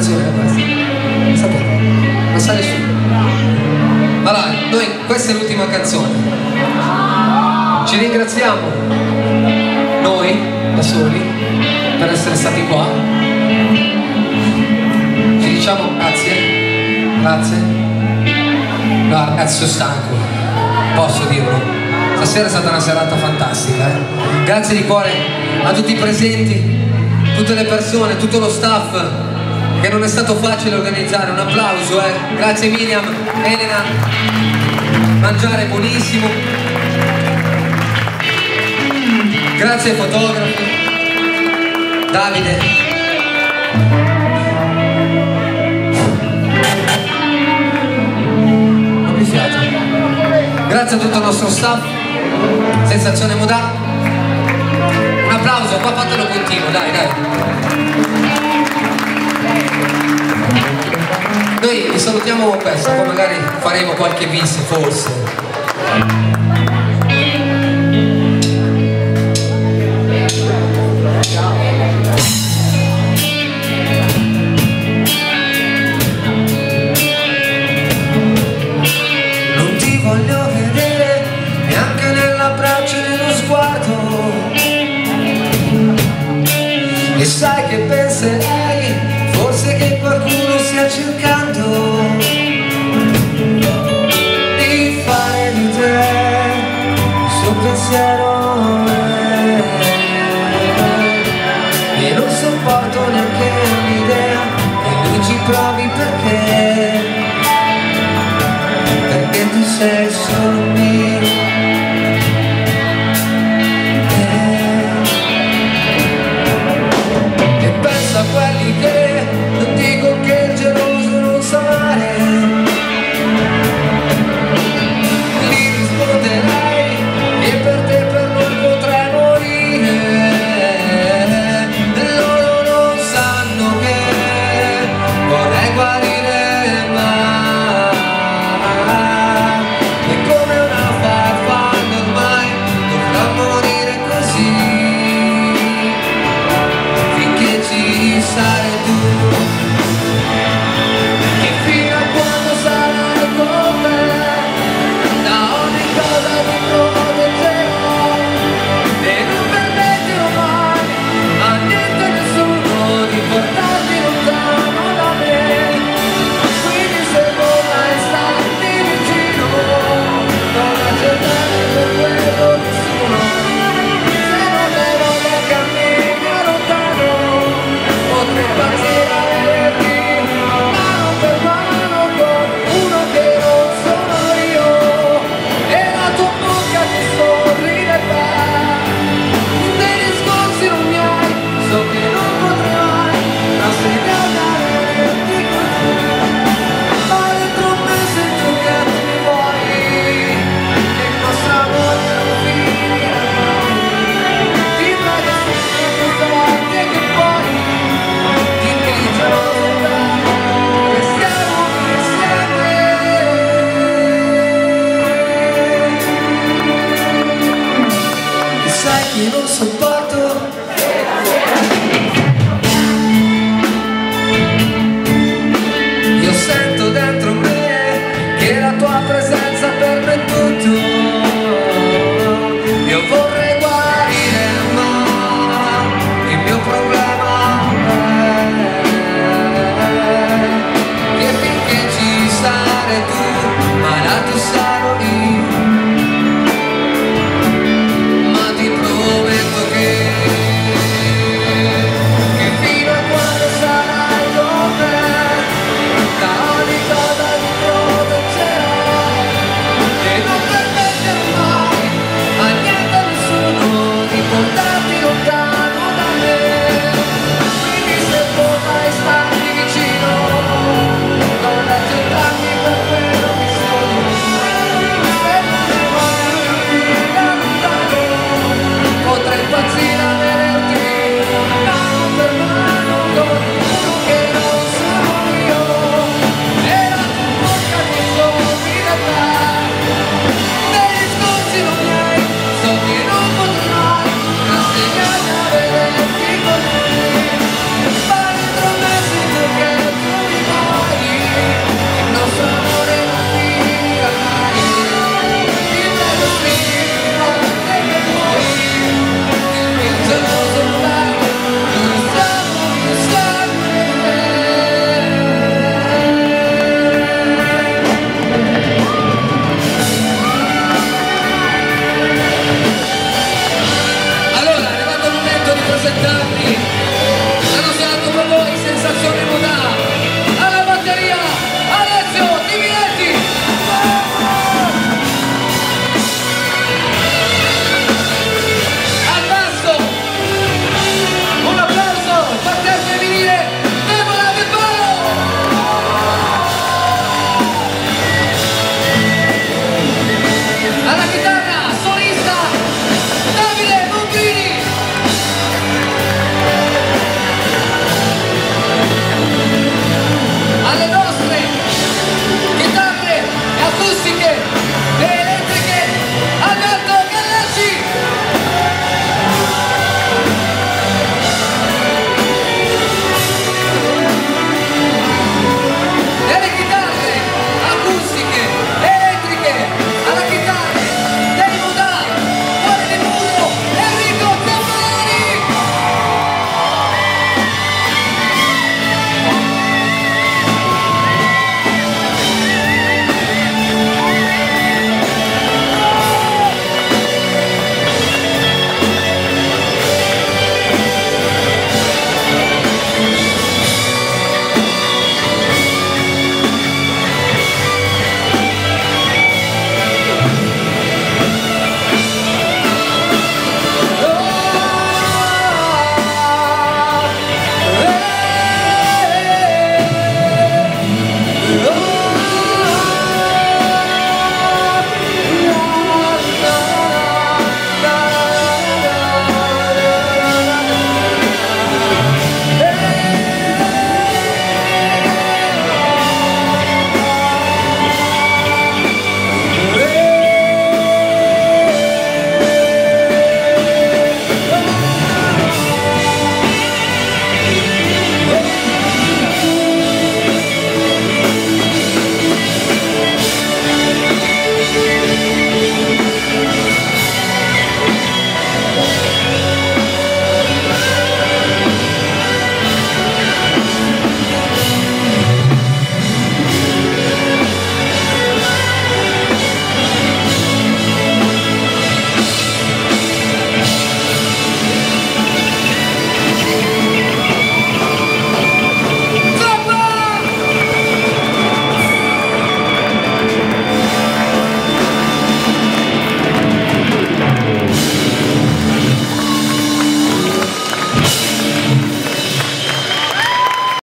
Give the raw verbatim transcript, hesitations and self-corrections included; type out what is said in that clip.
canzone è questa? Sapete? Non sa nessuno. Allora, noi, questa è l'ultima canzone. Ci ringraziamo noi, da soli, per essere stati qua. Ci diciamo grazie. Grazie. No, ragazzi, sono stanco. Posso dirlo. Stasera è stata una serata fantastica, eh? Grazie di cuore a tutti i presenti, tutte le persone, tutto lo staff, che non è stato facile organizzare. Un applauso, eh? Grazie Miriam, Elena, mangiare buonissimo. Grazie ai fotografi, Davide. Non mi fiato. Grazie a tutto il nostro staff, Sensazione Modà. Un applauso, qua fatelo continuo, dai, dai. Noi vi salutiamo con questo, poi magari faremo qualche bis, forse. Non ti voglio vedere neanche nell'abbraccio e nello sguardo, e sai che penserei forse che qualcuno stia cercando di fare di te il suo pensiero, e non sopporto neanche l'idea che lui ci provi, perché perché tu sei solo mio. Quelli che non dico che il geloso non sa amare, li risponderei e per te per noi potrei morire. Loro non sanno che vorrei guarire, ma è come una farfalla ormai dovrà morire così, finché ci sarai tu, che fino a quando sarai con me, da ogni cosa ti proteggerò e non permetterò mai a niente, nessuno di portarti lontano da me. Quindi se vorrai starti vicino, non accettare per quello che sono, se non hai voglia cammina lontano, potrei partire a vederti mano per mano con uno che non sono io, e la tua bocca che sorriderà. Dei discorsi non mi hai, so che non potrei mai rassegnarmi a vederti con me, ma dentro me sento che tu mi vuoi, che il nostro amore non finirà mai. Ti prego sempre questa volta che poi sai che non sopporto